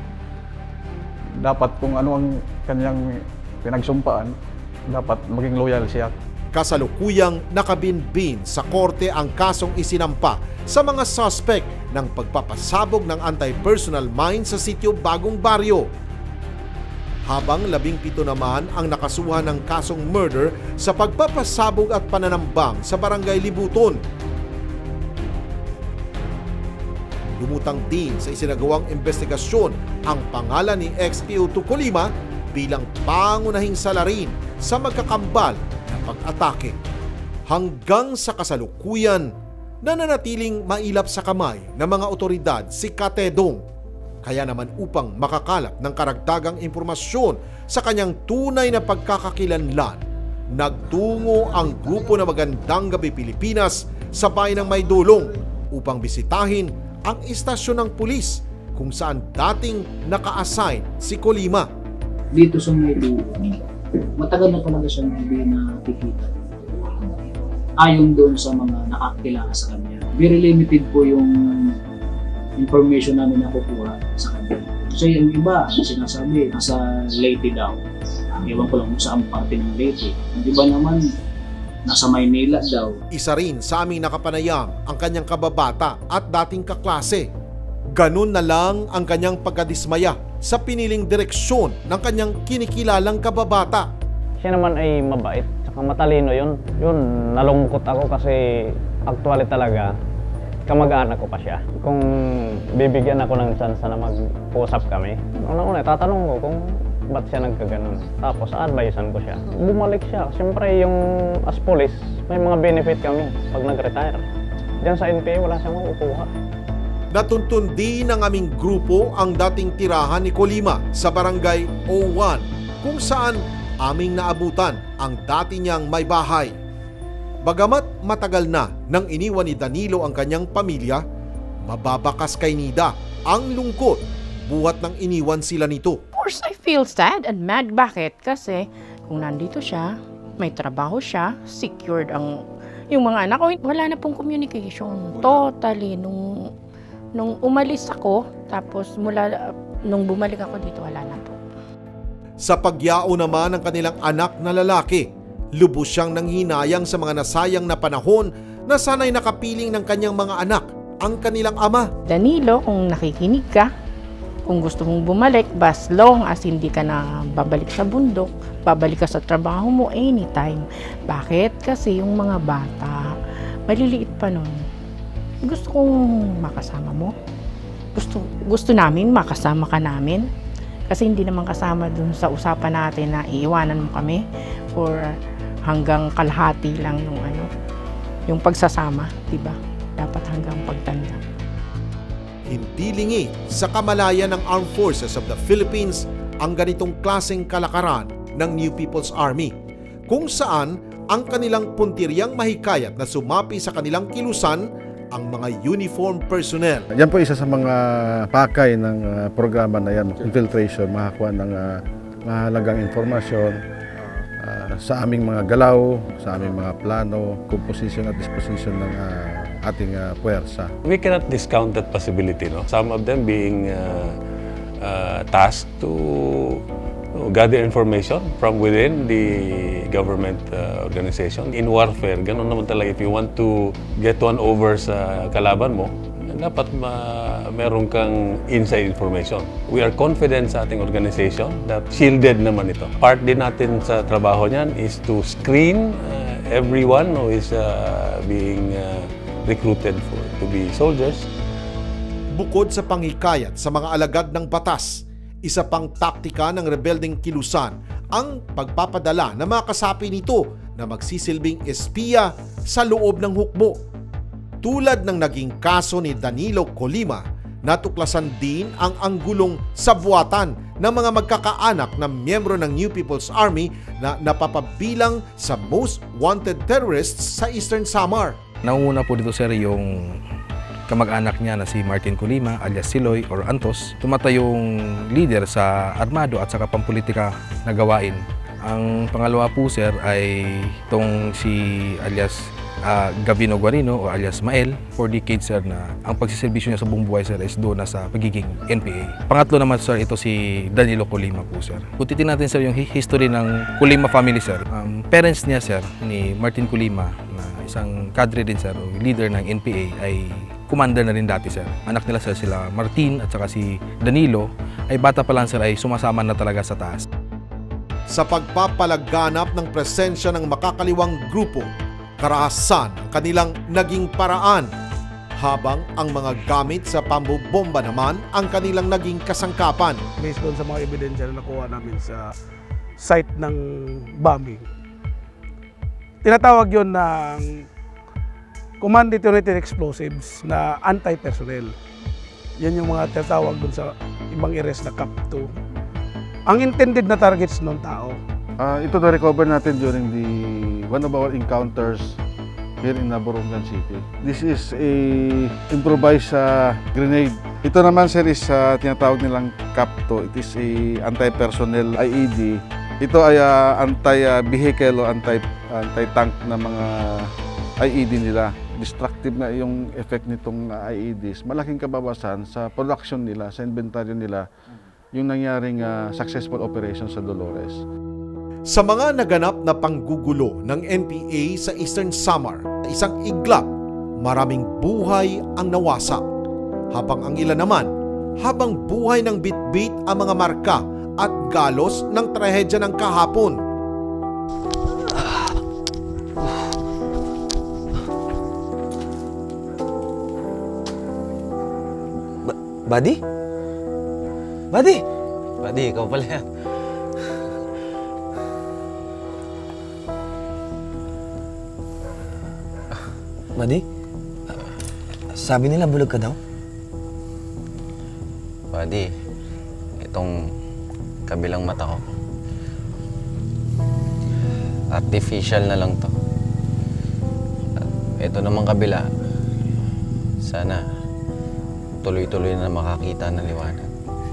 T: Dapat kung ano ang kanyang pinagsumpaan, dapat maging loyal siya.
B: Kasalukuyang nakabinbin sa korte ang kasong isinampa sa mga suspect ng pagpapasabog ng anti-personal mine sa sitio Bagong Baryo. Habang labing pito naman ang nakasuhan ng kasong murder sa pagpapasabog at pananambang sa Barangay Libuton. Lumutang din sa isinagawang investigasyon ang pangalan ni ex P O two Colima bilang pangunahing salarin sa magkakambal na pag-atake. Hanggang sa kasalukuyan, nananatiling mailap sa kamay ng mga otoridad si Katedong. Kaya naman upang makakalap ng karagdagang impormasyon sa kanyang tunay na pagkakakilanlan, nagtungo ang grupo na Magandang Gabi Pilipinas sa bayan ng Maydulong upang bisitahin ang istasyon ng pulis kung saan dating naka-assign si Colima.
U: Dito sa Maydulong, matagal na talaga siyang hindi nakikita. Ayon doon sa mga nakakilala sa kanya, very limited po yung information namin na kukuha sa kanya. Kasi yung iba, sinasabi, nasa Leyte daw. Ewan ko lang kung saan parte ng Leyte. Yung iba naman, nasa Maynila daw.
B: Isa rin sa aming nakapanayam ang kanyang kababata at dating kaklase. Ganun na lang ang kanyang pagkadismaya sa piniling direksyon ng kanyang kinikilalang kababata.
V: Siya naman ay mabait, saka matalino yun. Yun, nalungkot ako kasi actually talaga, kamag-anak ko pa siya. Kung bibigyan ako ng chance na mag-usap kami, una-una, tatanong ko kung ba't siya nagkaganon. Tapos, advisean ko siya. Bumalik siya. Siyempre, yung as police, may mga benefit kami pag nag-retire. Diyan sa N P A, wala siyang makukuha.
B: Natuntun din ng aming grupo ang dating tirahan ni Colima sa barangay O one, kung saan aming naabutan ang dati niyang may bahay. Bagamat matagal na nang iniwan ni Danilo ang kanyang pamilya, mababakas kay Nida ang lungkot buhat nang iniwan sila nito.
W: Of course, I feel sad and mad. Bakit? Kasi kung nandito siya, may trabaho siya, secured ang yung mga anak ko. Wala na pong communication. Totally. Nung, nung umalis ako, tapos mula nung bumalik ako dito, wala na po.
B: Sa pagyao naman ng kanilang anak na lalaki, lubos siyang nanghinayang sa mga nasayang na panahon na sana'y nakapiling ng kanyang mga anak, ang kanilang ama.
W: Danilo, kung nakikinig ka, kung gusto mong bumalik, as long as hindi ka na babalik sa bundok, babalik ka sa trabaho mo anytime. Bakit? Kasi yung mga bata, maliliit pa nun, gusto kong makasama mo. Gusto, gusto namin makasama ka namin. Kasi hindi naman kasama dun sa usapan natin na iiwanan mo kami for hanggang kalahati lang yung ano, yung pagsasama, diba? Dapat hanggang pagtanda.
B: Hindi lingi sa kamalayan ng Armed Forces of the Philippines ang ganitong klaseng kalakaran ng New People's Army, kung saan ang kanilang puntiryang mahikayat na sumapi sa kanilang kilusan ang mga uniform personnel.
G: Yan po isa sa mga pakay ng uh, programa na yan, infiltration, makakuha ng uh, mahalagang informasyon uh, sa aming mga galaw, sa aming mga plano, composition at disposition ng uh, ating uh, puwersa.
X: We cannot discount that possibility, no? Some of them being uh, uh, tasked to gather information from within the government uh, organization. In warfare, ganun naman talaga. If you want to get one over sa kalaban mo, dapat ma meron kang inside information. We are confident sa ating organization that shielded naman ito. Part din natin sa trabaho niyan is to screen uh, everyone who is uh, being uh, recruited for to be soldiers.
B: Bukod sa panghikayat sa mga alagad ng batas, isa pang taktika ng rebeldeng kilusan ang pagpapadala ng mga kasapi nito na magsisilbing espiya sa loob ng hukbo. Tulad ng naging kaso ni Danilo Colima, natuklasan din ang anggulong sabuatan ng mga magkakaanak na miyembro ng New People's Army na napapabilang sa most wanted terrorists sa Eastern Samar.
P: Naunguna po dito, sir, yung kamag-anak niya na si Martin Colima alias Siloy or Antos, tumatayong leader sa armado at saka pampolitika na gawain. Ang pangalawa po, sir, ay itong si alias uh, Gavino Guarino o alias Mael. For decades, sir, na ang pagsiservisyo niya sa buong buhay, sir, is doon na sa pagiging N P A. Pangatlo naman, sir, ito si Danilo Colima po, sir. Kung titignan natin, sir, yung history ng Colima family, sir, um, parents niya, sir, ni Martin Colima, na isang cadre din, sir, o leader ng N P A, ay commander na rin dati, sir. Anak nila, sir, sila Martin at saka si Danilo, ay bata pa lang, sir, ay sumasama na talaga sa taas.
B: Sa pagpapalaganap ng presensya ng makakaliwang grupo, karahasan ang kanilang naging paraan. habang ang mga gamit sa pambobomba naman ang kanilang naging kasangkapan.
H: Based doon sa mga ebidensya na nakuha namin sa site ng bombing, tinatawag yun ng Command Detonated Explosives na anti-personnel. Yan yung mga tinatawag doon sa ibang areas na C A P two. Ang intended na targets ng tao.
G: Uh, ito na-recover natin during the one of our encounters here in Borongan City. This is a improvised uh, grenade. Ito naman sir is uh, tinatawag nilang C A P two. It is a anti-personnel I E D. Ito ay uh, anti-vehicle o anti, anti-tank na mga I E D nila. Destructive na yung effect nitong uh, I E Ds. Malaking kabawasan sa production nila, sa inventaryo nila, yung nangyaring uh, successful operation sa Dolores.
B: Sa mga naganap na panggugulo ng N P A sa Eastern Samar, isang iglap, maraming buhay ang nawasak. Habang ang ilan naman, habang buhay ng bitbit ang mga marka at galos ng trahedya ng kahapon.
L: Ba- Buddy? Buddy? Buddy, ikaw pala yan. Buddy, sabi nila bulog ka daw? Buddy, itong kabilang mata ko, artificial na lang to. At ito namang kabila, sana tuloy-tuloy na makakita ng liwanag.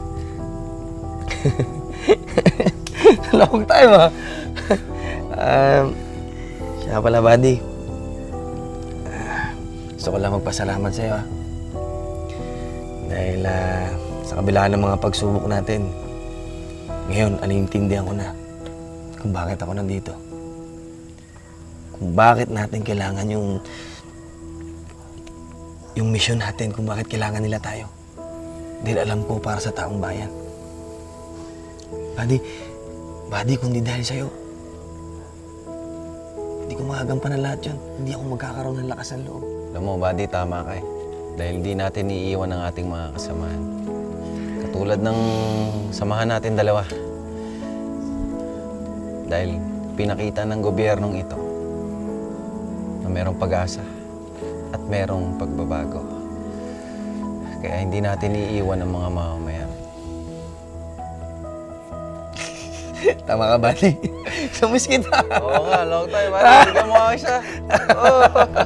L: Long time ah. um, siya pala, buddy. Gusto ko lang magpasalamat sa iyo ah. Dahil uh, sa kabila ng mga pagsubok natin, ngayon anintindihan ko na kung bakit ako nandito. Kung bakit natin kailangan yung yung mission natin, kung bakit kailangan nila tayo. Dahil alam ko para sa taong bayan. Buddy, buddy, kung di dahil sa'yo, hindi ko magagampanan lahat yun. Hindi ako magkakaroon ng lakas ng loob. Alam mo, buddy, tama ka eh. Dahil di natin iiwan ang ating mga kasamahan. Katulad ng samahan natin dalawa. Dahil pinakita ng gobyernong ito na merong pag-asa at merong pagbabago. Kaya hindi natin iiwan ang mga mamamayan. Tama ka, buddy. Sumis kita. Oo nga, long time, buddy. Hindi ka mukha siya. Oo.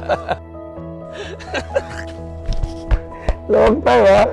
B: Long time, ha?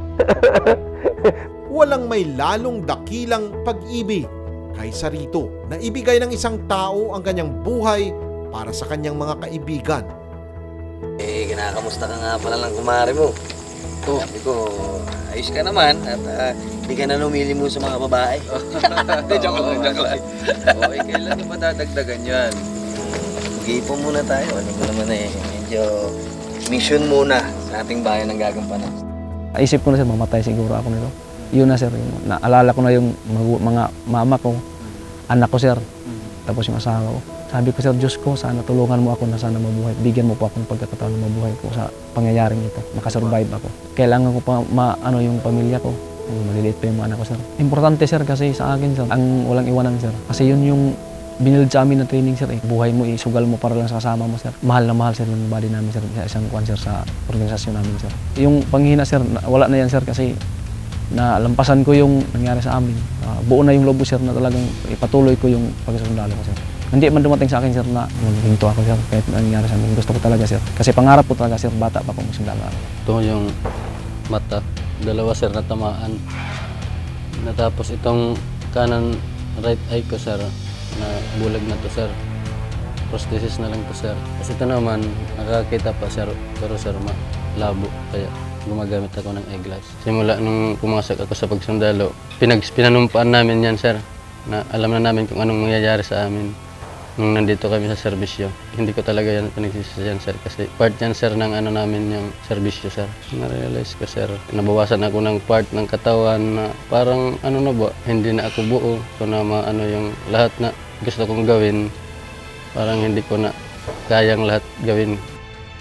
B: Walang may lalong dakilang pag-ibig kaysa rito na ibigay ng isang tao ang kanyang buhay para sa kanyang mga kaibigan.
L: Eh, kinakamusta ka nga pala lang kumari mo. Oh. Sabi ko, ayos ka naman at uh, di ka na lumili mo sa mga babae. Hindi, joke lang, joke lang. Okay, kailan nyo ba dadagdagan yan? Mag-iipon muna tayo. Ano mo naman eh, medyo mission muna sa ating bayan ng gagampanan.
V: Isip ko na sir, mamatay siguro ako nito. Yun na sir, yun. Naalala ko na yung mga mama ko, anak ko sir, tapos yung asawa ko. Sabi ko sir, Diyos ko, sana tulungan mo ako na sana mabuhay. Bigyan mo po ako ng pagkakataon na mabuhay po sa pangyayaring ito. Makasurvive ako. Kailangan ko pa ma, ano, yung pamilya ko. Maliliit pa yung mga anak ko sir. Importante sir kasi sa akin sir, ang walang iwanan sir. Kasi yun yung binild sa amin na training sir eh. Buhay mo, isugal mo para lang sa kasama mo sir. Mahal na mahal sir yung body namin sir. Sa isang kwan sir sa organisasyon namin sir. Yung panghihina sir, wala na yan sir kasi nalampasan ko yung nangyari sa amin. Uh, buo na yung lobo sir na talagang ipatuloy ko yung pagkasundalo ko sir. Hindi man dumating sa akin sir na maghinto ako sir kahit nangyari sa amin. Gusto ko talaga sir. Kasi pangarap ko talaga sir, bata pa akong sundalo.
D: Ito yung mata, dalawa sir na tamaan. Natapos itong kanan right eye ko sir na bulag na to sir. Prosthesis na lang to sir. Kasi ito naman nakakita pa sir pero sir malabo kaya gumagamit ako ng eyeglass. Simula nung pumasok ako sa pagsundalo, pinag pinanumpaan namin yan sir na alam na namin kung anong mangyayari sa amin. Nung nandito kami sa serbisyo, hindi ko talaga yan pinagsisisihan sir kasi part yan sir ng ano namin yung serbisyo sir. Na-realize ko sir, nabawasan ako ng part ng katawan na parang ano na ba, hindi na ako buo. So na ano yung lahat na gusto kong gawin, parang hindi ko na kayang lahat gawin.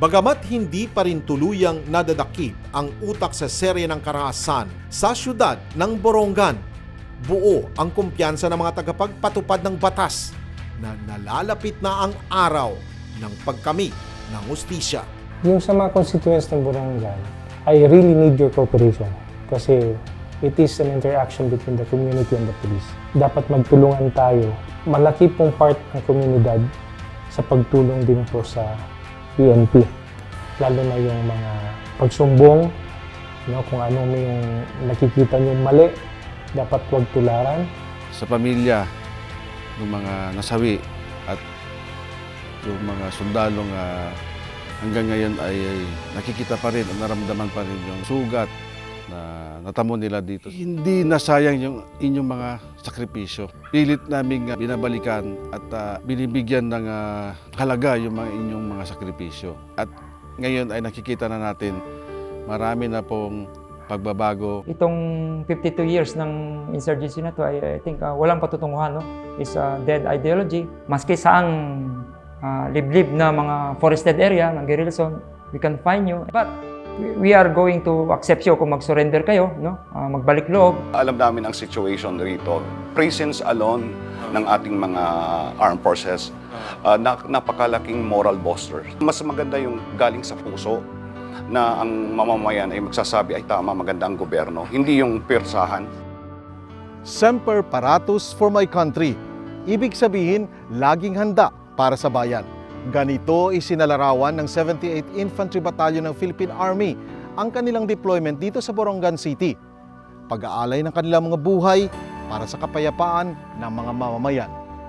B: Bagamat hindi pa rin tuluyang nadadakip ang utak sa serye ng karahasan sa syudad ng Borongan, buo ang kumpiyansa ng mga tagapagpatupad ng batas na nalalapit na ang araw ng pagkamit ng hustisya.
E: Yung sa mga constituents ng Borongan, I really need your cooperation kasi it is an interaction between the community and the police. Dapat magtulungan tayo. Malaki pong part ng komunidad sa pagtulong din po sa P N P. Lalo na yung mga pagsumbong, you know, kung ano may yung nakikita nyo mali, dapat huwag tularan.
G: Sa pamilya ng mga nasawi at yung mga sundalong uh, hanggang ngayon ay, ay nakikita pa rin at naramdaman pa rin yung sugat na natamo nila dito. Hindi nasayang yung inyong mga sakripisyo. Pilit naming uh, binabalikan at uh, binibigyan ng uh, halaga yung mga inyong mga sakripisyo. At ngayon ay nakikita na natin marami na pong pagbabago.
F: Itong fifty-two years ng insurgency na to, I, I think uh, walang patutunguhan, no? Is a dead ideology. Maski saang uh, liblib na mga forested area ng guerrilla zone, we can find you. But we are going to accept you kung mag-surrender kayo, no? Uh, magbalik loob.
K: Alam namin ang situation rito. Presence alone ng ating mga armed forces, uh, na, napakalaking moral booster. Mas maganda yung galing sa puso na ang mamamayan ay magsasabi ay tama, maganda ang gobyerno, hindi yung pirsahan.
B: Semper paratus for my country. Ibig sabihin, laging handa para sa bayan. Ganito isinalarawan ng seventy-eighth Infantry Battalion ng Philippine Army ang kanilang deployment dito sa Borongan City. Pag-aalay ng kanilang mga buhay para sa kapayapaan ng mga mamamayan.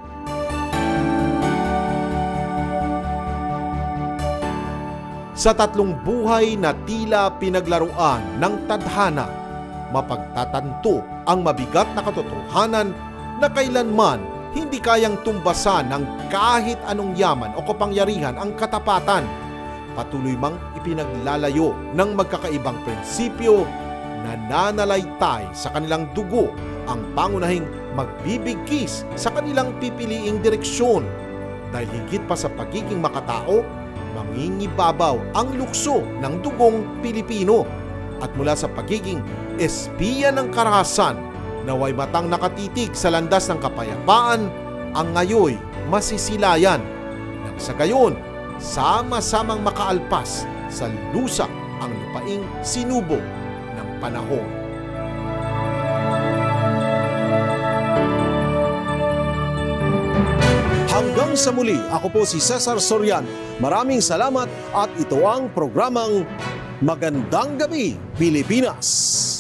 B: Sa tatlong buhay na tila pinaglaruan ng tadhana, mapagtatanto ang mabigat na katotohanan na kailanman hindi kayang tumbasan ng kahit anong yaman o kapangyarihan ang katapatan. Patuloy mang ipinaglalayo ng magkakaibang prinsipyo na nananalaytay sa kanilang dugo ang pangunahing magbibigkis sa kanilang pipiliing direksyon. Dahil higit pa sa pagiging makatao, mangingibabaw ang lukso ng dugong Pilipino. At mula sa pagiging espiya ng karahasan, naway matang nakatitig sa landas ng kapayapaan, ang ngayoy masisilayan. Nang sa gayon, sama-samang makaalpas sa lusak ang lupaing sinubo ng panahon. Hanggang sa muli, ako po si Ceasar Soriano. Maraming salamat at ito ang programang Magandang Gabi Pilipinas.